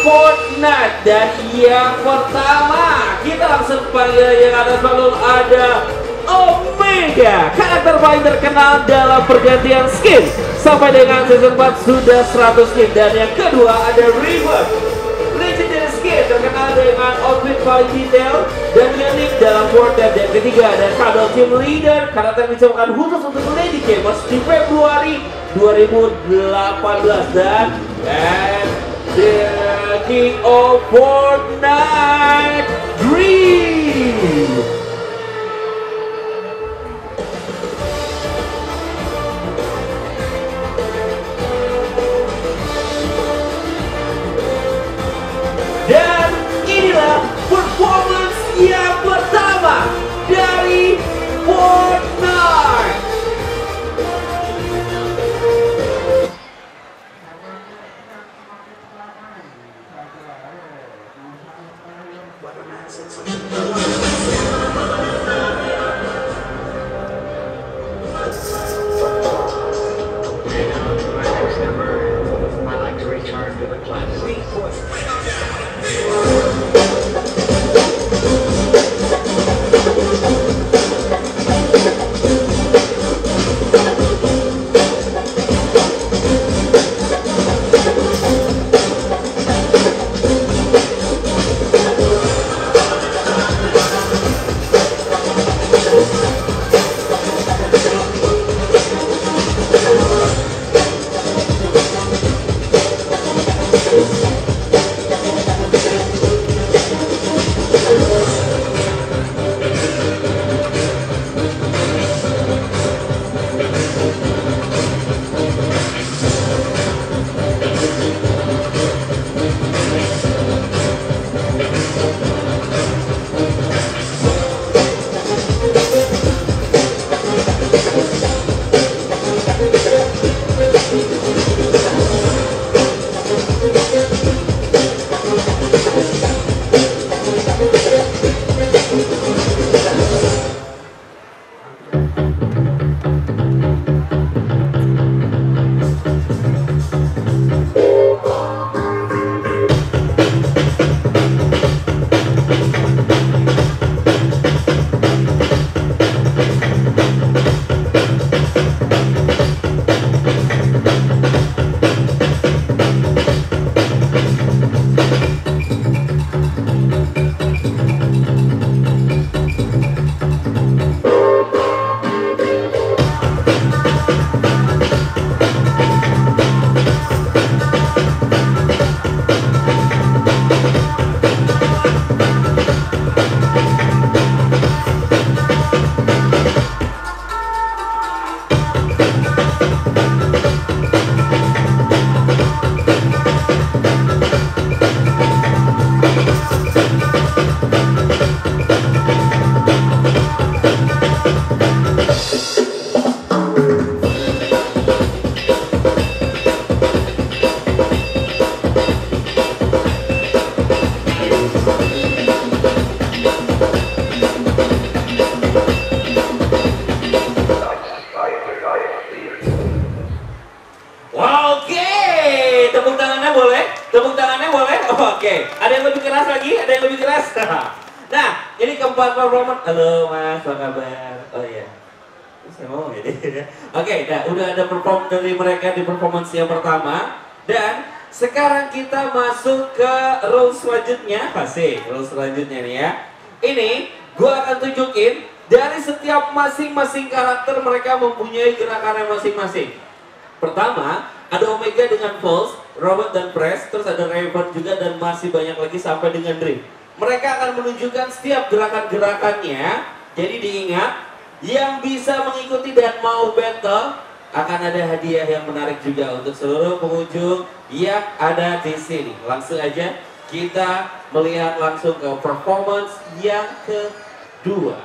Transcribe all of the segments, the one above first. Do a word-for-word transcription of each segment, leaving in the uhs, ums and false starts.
Fortnite. Dan yang pertama kita langsung panggil yang atas panggung ada Omega, karakter paling terkenal dalam pergantian skin sampai dengan season empat sudah seratus skin. Dan yang kedua ada River, legendary skin terkenal dengan outfit paling detail dan unik dalam Fortnite. Dan ketiga ada Shadow Team Leader, karakter yang diciptakan khusus untuk Lady Gamers di Februari dua ribu delapan belas. Dan and the King of Fortnite, Dream. Dan inilah performance yang pertama dari Fortnite. Oke, ada yang lebih keras lagi? Ada yang lebih keras? Nah, ini keempat performance. Halo Mas, apa kabar? Oh iya, saya mau jadi. Oke, nah, udah ada perform dari mereka di performance yang pertama. Dan sekarang kita masuk ke rules selanjutnya. Pasti rules selanjutnya nih ya. Ini gua akan tunjukin dari setiap masing-masing karakter mereka mempunyai gerakannya masing-masing. Pertama, ada Omega dengan Pulse, Robot dan Press, terus ada Raven juga dan masih banyak lagi sampai dengan Dream. Mereka akan menunjukkan setiap gerakan-gerakannya. Jadi diingat, yang bisa mengikuti dan mau battle akan ada hadiah yang menarik juga untuk seluruh pengunjung yang ada di sini. Langsung aja kita melihat langsung ke performance yang kedua.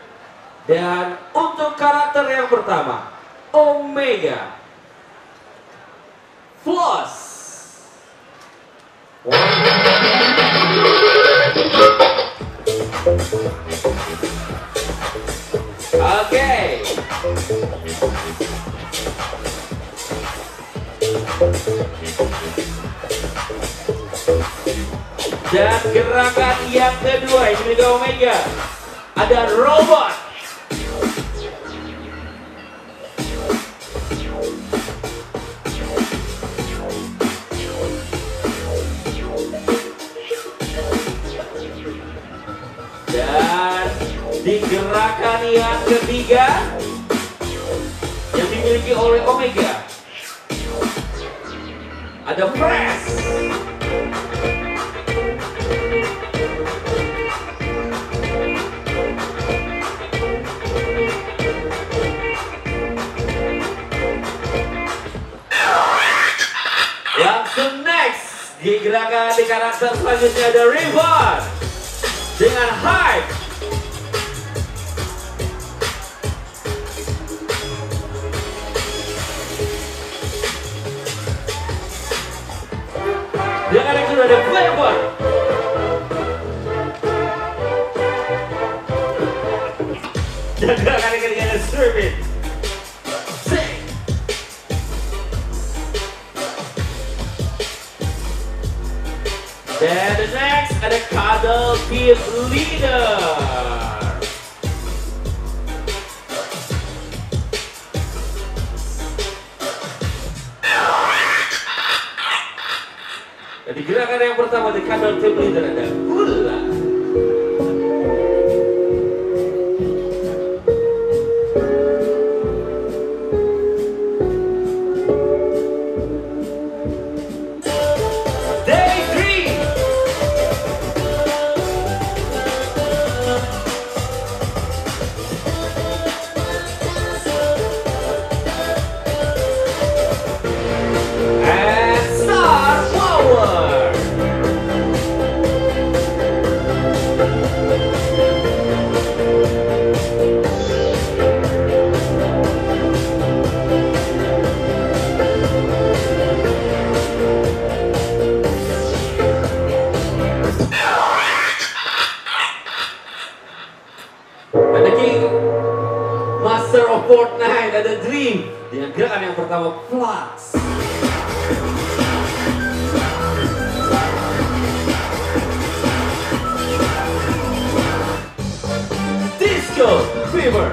Dan untuk karakter yang pertama, Omega Plus. Oke. Dan gerakan yang kedua ini juga Omega. Ada robot. Dan di gerakan yang ketiga yang dimiliki oleh Omega ada press. Langsung next di gerakan di karakter selanjutnya ada rebound dengan hype. Gerakan yang kedua ada flavor. Dan gerakan yang ketiga ada serving. Dan the next ada cuddle team leader. Jadi gerakan yang pertama di cuddle team leader ada hula. Master of Fortnite ada Dream dengan gerakan yang pertama Flux. Disco Fever.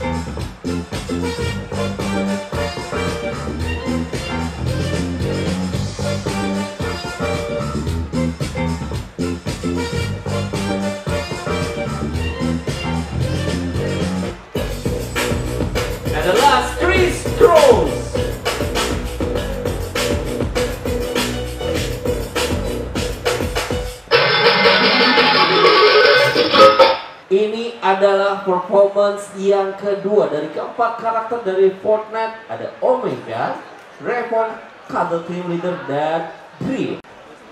The last three strolls. Ini adalah performance yang kedua dari keempat karakter dari Fortnite. Ada Omega, Revon, Cuddle Team Leader, dan Dream.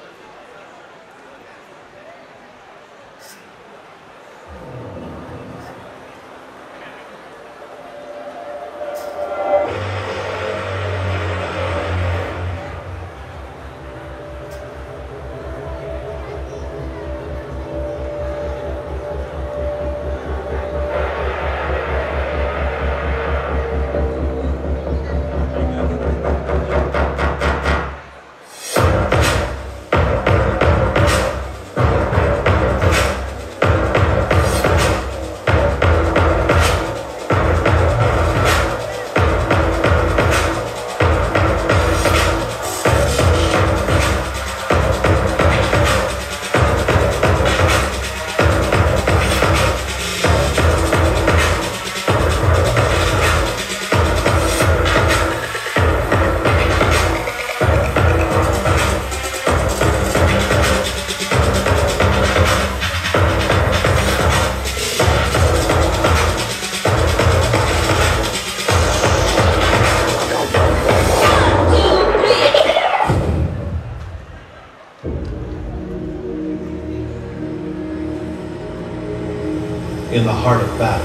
In the heart of battle.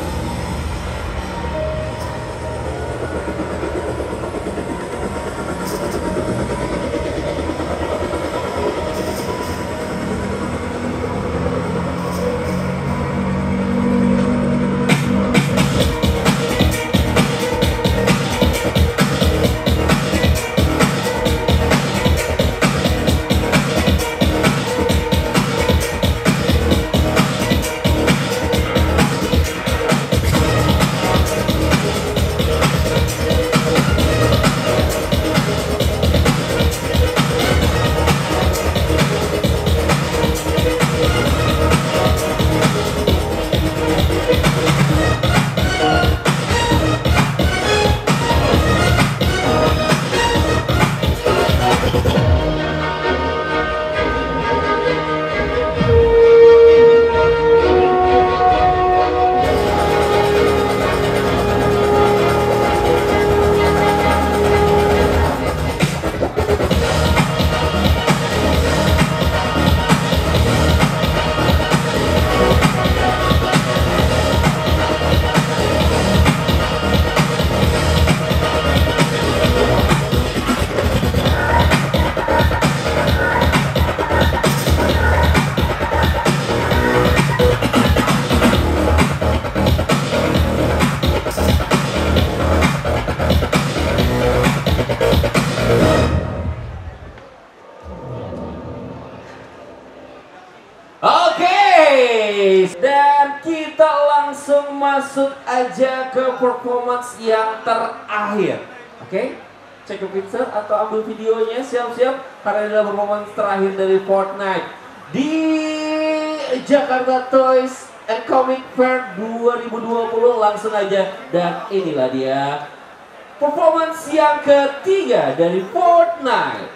Toys. Dan kita langsung masuk aja ke performance yang terakhir. Oke, okay? Cek ke picture atau ambil videonya, siap-siap karena adalah performance terakhir dari Fortnite di Jakarta Toys and Comic Fair dua ribu dua puluh. Langsung aja, dan inilah dia performance yang ketiga dari Fortnite.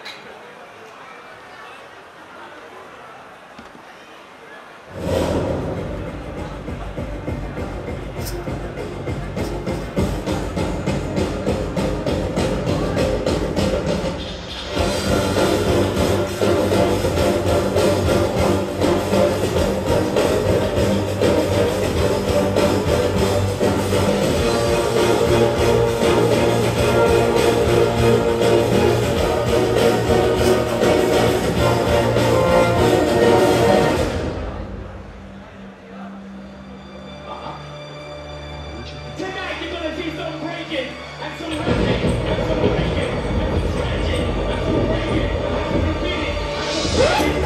Tonight you're gonna see some breaking and some wrecking and some breaking and some scratching and some breaking and some repeating and some breaking.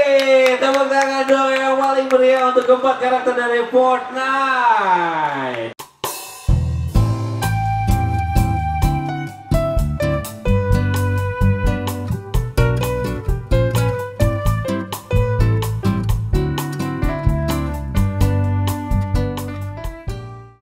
Tepuk tangan dong yang paling meriah untuk keempat karakter dari Fortnite.